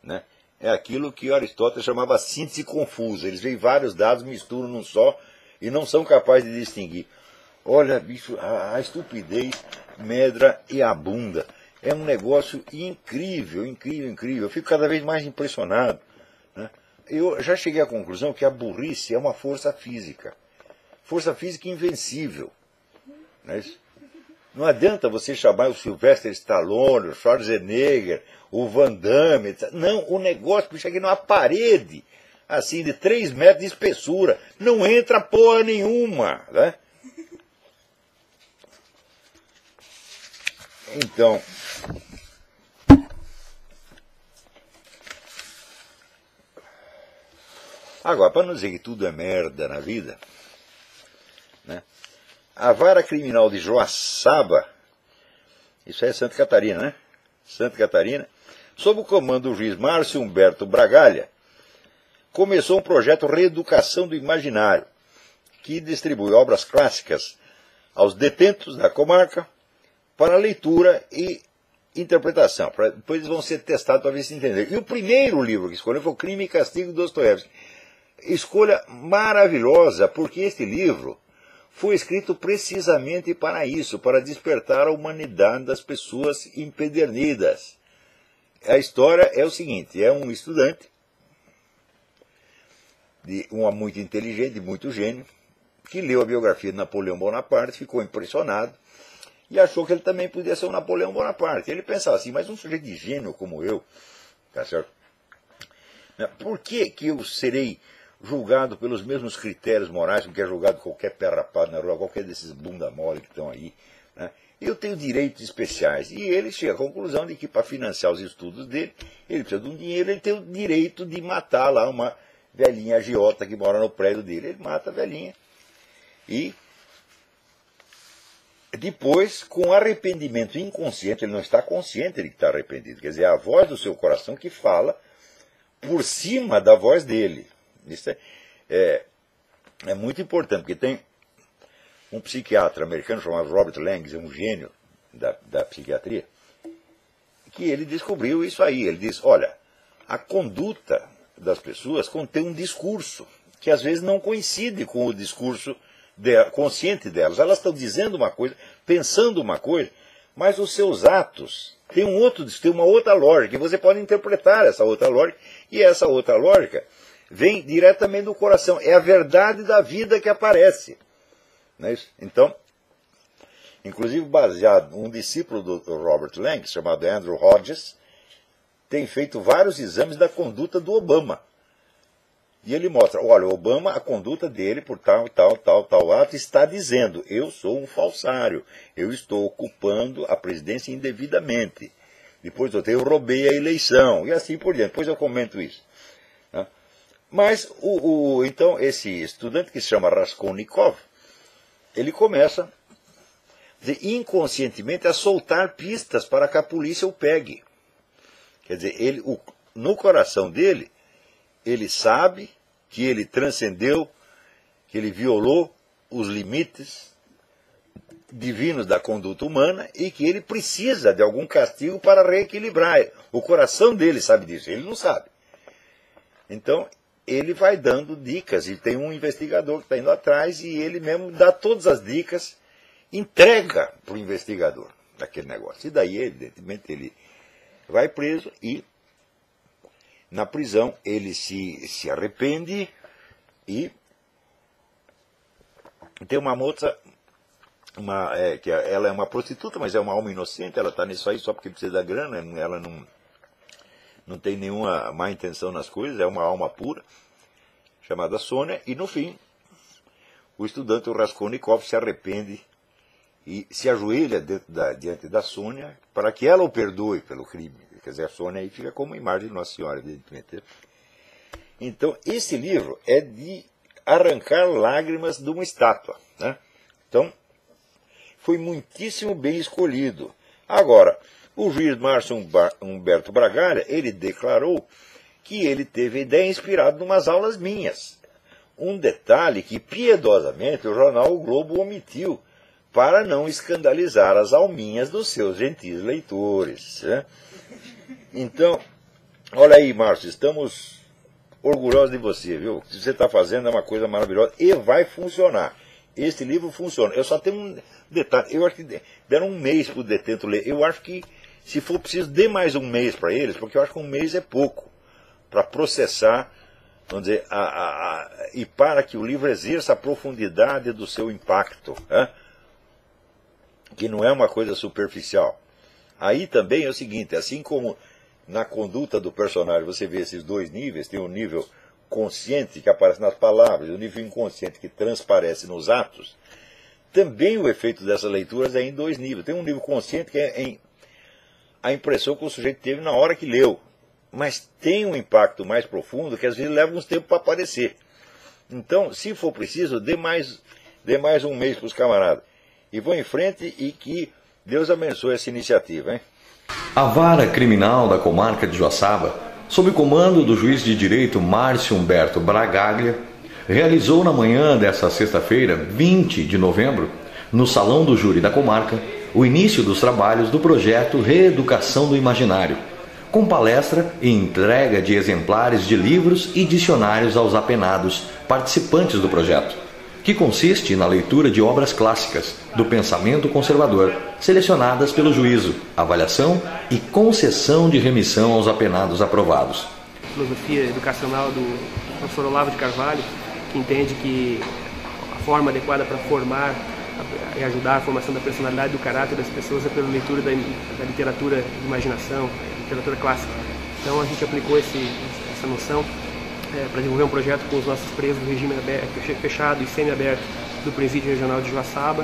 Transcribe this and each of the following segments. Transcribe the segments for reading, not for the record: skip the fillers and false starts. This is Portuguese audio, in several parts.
né? É aquilo que Aristóteles chamava síntese confusa. Eles veem vários dados, misturam num só e não são capazes de distinguir. Olha, bicho, a estupidez medra e abunda. É um negócio incrível, incrível, incrível. Eu fico cada vez mais impressionado, né? Eu já cheguei à conclusão que a burrice é uma força física invencível. Não é isso? Não adianta você chamar o Sylvester Stallone, o Schwarzenegger, o Van Damme, etc. Não, o negócio puxa aqui numa parede, assim, de 3 metros de espessura. Não entra porra nenhuma, né? Então, agora, para não dizer que tudo é merda na vida, né? A vara criminal de Joaçaba, isso é Santa Catarina, né? Santa Catarina, sob o comando do juiz Márcio Humberto Bragalha, começou um projeto Reeducação do Imaginário, que distribui obras clássicas aos detentos da comarca para leitura e interpretação. Depois eles vão ser testados para ver se entender. E o primeiro livro que escolheu foi o Crime e Castigo de Dostoiévski. Escolha maravilhosa, porque este livro foi escrito precisamente para isso, para despertar a humanidade das pessoas empedernidas. A história é o seguinte, é um estudante, muito inteligente, muito gênio, que leu a biografia de Napoleão Bonaparte, ficou impressionado, e achou que ele também podia ser o Napoleão Bonaparte. Ele pensava assim, mas um sujeito de gênio como eu, tá certo? Por que eu serei julgado pelos mesmos critérios morais com que é julgado qualquer pé rapado na rua, qualquer desses bunda mole que estão aí, né? Eu tenho direitos especiais. E ele chega à conclusão de que para financiar os estudos dele, ele precisa de um dinheiro, ele tem o direito de matar lá uma velhinha agiota que mora no prédio dele. Ele mata a velhinha e depois, com arrependimento inconsciente, ele não está consciente de que está arrependido. Quer dizer, é a voz do seu coração que fala por cima da voz dele. Isso é muito importante, porque tem um psiquiatra americano chamado Robert Lange, um gênio da psiquiatria, que ele descobriu isso aí. Ele diz, olha, a conduta das pessoas contém um discurso que às vezes não coincide com o discurso consciente delas. Elas estão dizendo uma coisa, pensando uma coisa, mas os seus atos têm uma outra lógica, e você pode interpretar essa outra lógica, e essa outra lógica vem diretamente do coração. É a verdade da vida que aparece. Não é isso? Então, inclusive baseado, um discípulo do Robert Lange, chamado Andrew Hodges, tem feito vários exames da conduta do Obama. E ele mostra, olha, o Obama, a conduta dele por tal ato, está dizendo, eu sou um falsário, eu estou ocupando a presidência indevidamente. Depois eu roubei a eleição, e assim por diante. Depois eu comento isso. Mas, então, esse estudante que se chama Raskolnikov, ele começa, inconscientemente, a soltar pistas para que a polícia o pegue. Quer dizer, no coração dele, ele sabe que ele transcendeu, que ele violou os limites divinos da conduta humana e que ele precisa de algum castigo para reequilibrar. O coração dele sabe disso, ele não sabe. Então, ele vai dando dicas, e tem um investigador que está indo atrás, e ele mesmo dá todas as dicas, entrega para o investigador daquele negócio. E daí, evidentemente, ele vai preso e, na prisão, ele se arrepende e tem uma moça, que ela é uma prostituta, mas é uma alma inocente, ela está nisso aí só porque precisa da grana, ela não tem nenhuma má intenção nas coisas, é uma alma pura, chamada Sônia, e no fim, o estudante, o Raskolnikov, se arrepende e se ajoelha diante da Sônia para que ela o perdoe pelo crime. Quer dizer, a Sônia aí fica como imagem de Nossa Senhora, evidentemente. Então, esse livro é de arrancar lágrimas de uma estátua, né? Então, foi muitíssimo bem escolhido. Agora, o juiz Márcio Humberto Bragalha, ele declarou que ele teve a ideia inspirada em umas aulas minhas. Um detalhe que, piedosamente, o jornal O Globo omitiu para não escandalizar as alminhas dos seus gentis leitores, né? Então, Olha aí, Márcio, estamos orgulhosos de você, viu? O que você está fazendo é uma coisa maravilhosa e vai funcionar. Este livro funciona. Eu só tenho um detalhe. Eu acho que deram um mês para o detento ler. Eu acho que, se for preciso, dê mais um mês para eles, porque eu acho que um mês é pouco para processar, vamos dizer, e para que o livro exerça a profundidade do seu impacto, né? Que não é uma coisa superficial. Aí também é o seguinte, assim como na conduta do personagem você vê esses dois níveis, tem o nível consciente que aparece nas palavras, e o nível inconsciente que transparece nos atos, também o efeito dessas leituras é em dois níveis. Tem um nível consciente que é a impressão que o sujeito teve na hora que leu, mas tem um impacto mais profundo que às vezes leva uns tempos para aparecer. Então, se for preciso, dê mais um mês para os camaradas. E vão em frente e que Deus abençoe essa iniciativa, hein? A Vara Criminal da Comarca de Joaçaba, sob o comando do juiz de direito Márcio Humberto Bragaglia, realizou na manhã desta sexta-feira, 20 de novembro, no Salão do Júri da Comarca, o início dos trabalhos do projeto Reeducação do Imaginário, com palestra e entrega de exemplares de livros e dicionários aos apenados participantes do projeto, que consiste na leitura de obras clássicas do pensamento conservador, selecionadas pelo juízo, avaliação e concessão de remissão aos apenados aprovados. A filosofia educacional do professor Olavo de Carvalho, que entende que a forma adequada para formar e ajudar a formação da personalidade e do caráter das pessoas é pela leitura da literatura de imaginação, literatura clássica. Então a gente aplicou essa noção para desenvolver um projeto com os nossos presos do regime fechado e semi-aberto do Presídio Regional de Joaçaba,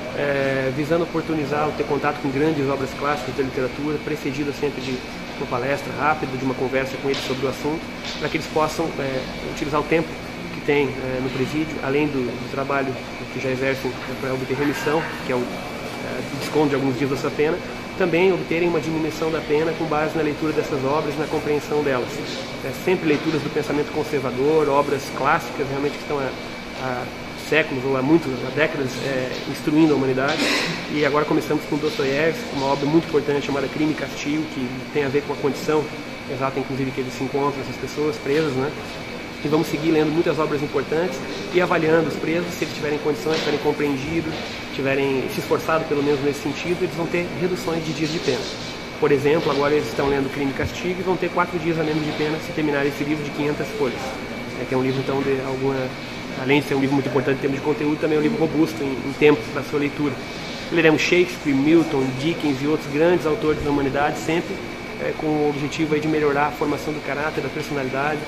visando oportunizar ter contato com grandes obras clássicas da literatura, precedida sempre de uma palestra rápida, de uma conversa com eles sobre o assunto, para que eles possam utilizar o tempo que tem no presídio, além do trabalho que já exercem para obter remissão, que é o desconto de alguns dias da sua pena, também obterem uma diminuição da pena com base na leitura dessas obras e na compreensão delas. Sempre leituras do pensamento conservador, obras clássicas realmente que estão há séculos ou há décadas instruindo a humanidade. E agora começamos com Dostoiévski, uma obra muito importante chamada Crime e Castigo, que tem a ver com a condição exata, inclusive, que eles se encontram, essas pessoas presas, né? E vamos seguir lendo muitas obras importantes e avaliando os presos, se eles tiverem condições, tiverem compreendido, tiverem se esforçado pelo menos nesse sentido, eles vão ter reduções de dias de pena. Por exemplo, agora eles estão lendo Crime e Castigo e vão ter 4 dias a menos de pena se terminarem esse livro de 500 folhas. Que é um livro, então, de alguma... Além de ser um livro muito importante em termos de conteúdo, também é um livro robusto em tempo para sua leitura. Leremos Shakespeare, Milton, Dickens e outros grandes autores da humanidade, sempre com o objetivo aí de melhorar a formação do caráter, da personalidade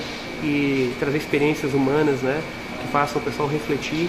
e trazer experiências humanas, né, que façam o pessoal refletir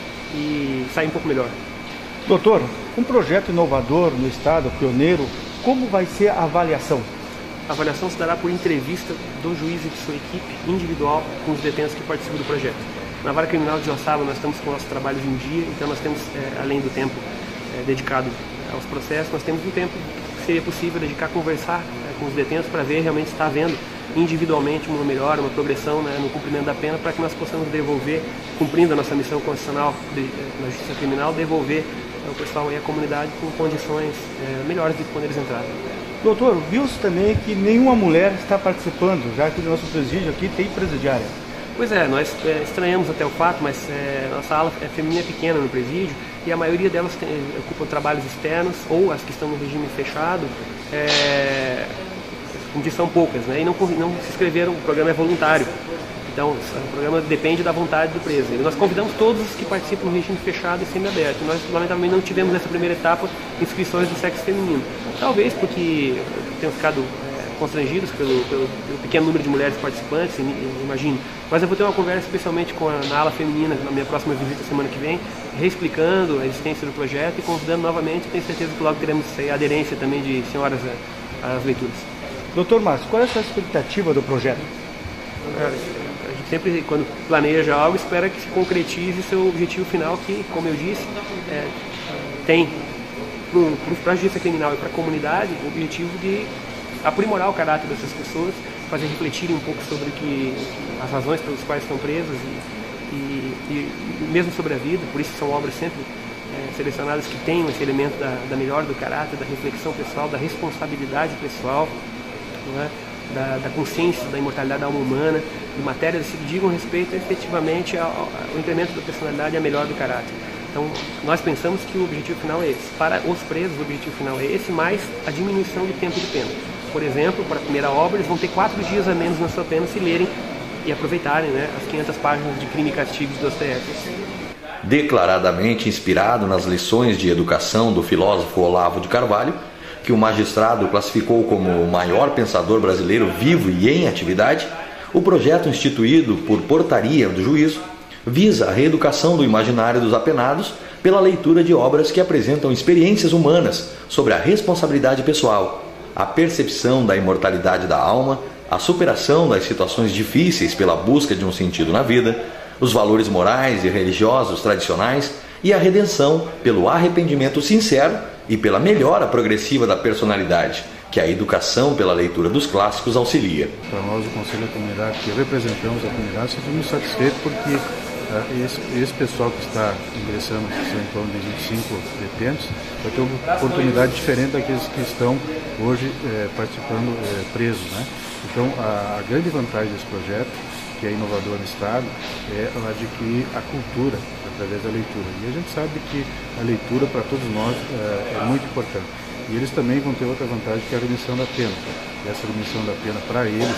e sair um pouco melhor. Doutor, um projeto inovador no Estado, pioneiro, como vai ser a avaliação? A avaliação se dará por entrevista do juiz e de sua equipe individual com os detentos que participam do projeto. Na Vara Criminal de Joaçaba nós estamos com nossos trabalhos em dia, então nós temos, além do tempo dedicado aos processos, nós temos um tempo que seria possível dedicar a conversar com os detentos para ver realmente se está havendo individualmente uma melhora, uma progressão, né, no cumprimento da pena, para que nós possamos devolver, cumprindo a nossa missão constitucional na justiça criminal, devolver o pessoal e a comunidade com condições melhores do que quando eles entraram. Doutor, viu-se também que nenhuma mulher está participando, já que o nosso presídio aqui tem presidiária. Pois é, nós estranhamos até o fato, mas nossa ala feminina é pequena no presídio e a maioria delas ocupam trabalhos externos ou as que estão no regime fechado, como são poucas, né, e não se inscreveram, o programa é voluntário. Então, o programa depende da vontade do preso. E nós convidamos todos os que participam no regime fechado e semiaberto. Nós, lamentavelmente, não tivemos nessa primeira etapa inscrições do sexo feminino. Talvez porque tenham ficado constrangidos pelo pequeno número de mulheres participantes, imagino. Mas eu vou ter uma conversa especialmente na ala feminina, na minha próxima visita semana que vem, reexplicando a existência do projeto e convidando novamente. Tenho certeza que logo teremos a aderência também de senhoras às leituras. Doutor Márcio, qual é a sua expectativa do projeto? A gente sempre, quando planeja algo, espera que se concretize seu objetivo final, que, como eu disse, tem para a justiça criminal e para a comunidade o objetivo de aprimorar o caráter dessas pessoas, fazer refletirem um pouco sobre as razões pelas quais estão presas e mesmo sobre a vida. Por isso são obras sempre selecionadas que tenham esse elemento da melhora do caráter, da reflexão pessoal, da responsabilidade pessoal, não é? da consciência da imortalidade da alma humana, de matérias que digam respeito efetivamente ao incremento da personalidade e a melhora do caráter. Então, nós pensamos que o objetivo final é esse. Para os presos, o objetivo final é esse, mais a diminuição do tempo de pena. Por exemplo, para a primeira obra, eles vão ter 4 dias a menos na sua pena se lerem e aproveitarem, né, as 500 páginas de Crime e Castigo de Dostoiévski. Declaradamente inspirado nas lições de educação do filósofo Olavo de Carvalho, que o magistrado classificou como o maior pensador brasileiro vivo e em atividade, o projeto instituído por portaria do juízo visa a reeducação do imaginário dos apenados pela leitura de obras que apresentam experiências humanas sobre a responsabilidade pessoal, a percepção da imortalidade da alma, a superação das situações difíceis pela busca de um sentido na vida, os valores morais e religiosos tradicionais e a redenção pelo arrependimento sincero e pela melhora progressiva da personalidade, que a educação pela leitura dos clássicos auxilia. Para nós, o Conselho da Comunidade, que representamos a comunidade, sentimos satisfeitos porque esse pessoal que está ingressando, que são em torno de 25 detentos, vai ter uma oportunidade diferente daqueles que estão hoje participando presos, né? Então, a grande vantagem desse projeto, que é inovador no Estado, é adquirir a cultura através da leitura. E a gente sabe que a leitura, para todos nós, é muito importante. E eles também vão ter outra vantagem, que é a remissão da pena. E essa remissão da pena, para eles,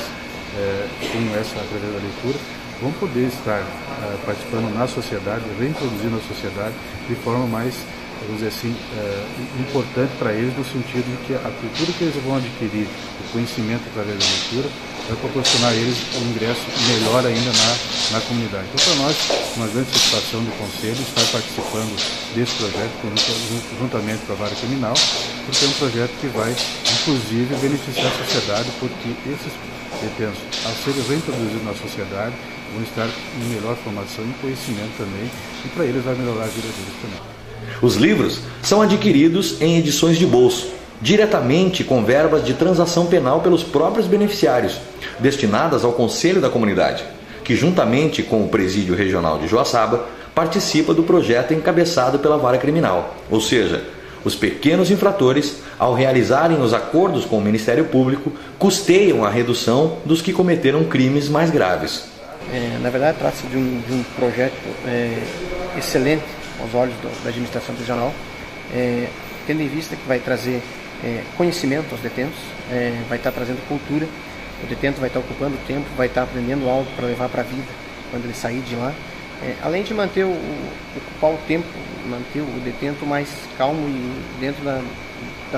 através da leitura, vão poder estar participando na sociedade, reintroduzindo a sociedade de forma mais, vamos dizer assim, importante para eles, no sentido de que a cultura que eles vão adquirir, o conhecimento através da leitura, vai proporcionar a eles um ingresso melhor ainda na comunidade. Então, para nós, uma grande satisfação do Conselho estar participando desse projeto juntamente com a Vara Criminal, porque é um projeto que vai, inclusive, beneficiar a sociedade, porque esses detentos, ao serem reintroduzidos na sociedade, vão estar em melhor formação e conhecimento também, e para eles vai melhorar a vida deles também. Os livros são adquiridos em edições de bolso, diretamente com verbas de transação penal pelos próprios beneficiários, destinadas ao Conselho da Comunidade, que juntamente com o Presídio Regional de Joaçaba, participa do projeto encabeçado pela Vara Criminal, ou seja, os pequenos infratores, ao realizarem os acordos com o Ministério Público, custeiam a redução dos que cometeram crimes mais graves. Na verdade, trata-se de um projeto excelente aos olhos da administração prisional, tendo em vista que vai trazer conhecimento aos detentos, vai estar trazendo cultura, o detento vai estar ocupando tempo, vai estar aprendendo algo para levar para a vida quando ele sair de lá, além de manter ocupar o tempo, manter o detento mais calmo e dentro do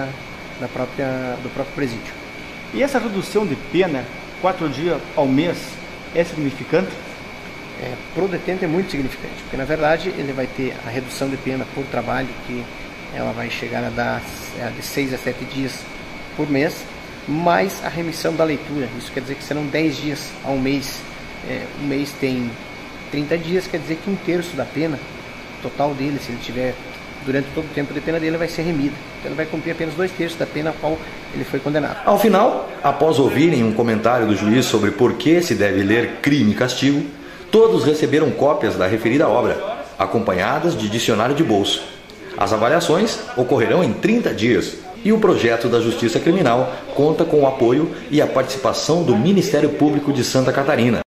próprio presídio. E essa redução de pena, 4 dias ao mês, é significante? Para o detento é muito significante, porque na verdade ele vai ter a redução de pena por trabalho, que ela vai chegar a dar de 6 a 7 dias por mês, mais a remissão da leitura. Isso quer dizer que serão 10 dias ao mês. Um mês tem 30 dias, quer dizer que 1/3 da pena total dele, se ele tiver durante todo o tempo de pena dele, vai ser remida. Então ele vai cumprir apenas 2/3 da pena a qual ele foi condenado. Ao final, após ouvirem um comentário do juiz sobre por que se deve ler Crime e Castigo, todos receberam cópias da referida obra, acompanhadas de dicionário de bolso. As avaliações ocorrerão em 30 dias e o projeto da Justiça Criminal conta com o apoio e a participação do Ministério Público de Santa Catarina.